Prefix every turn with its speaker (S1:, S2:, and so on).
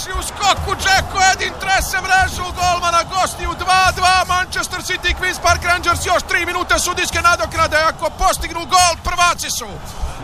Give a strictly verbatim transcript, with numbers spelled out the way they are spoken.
S1: promaši u skoku, Džeko Edin trese mrežu golmana gostiju, dva dva, Manchester City, Queen's Park Rangers, još tri minute sudijske nadoknade, ako postignu gol, prvaci su.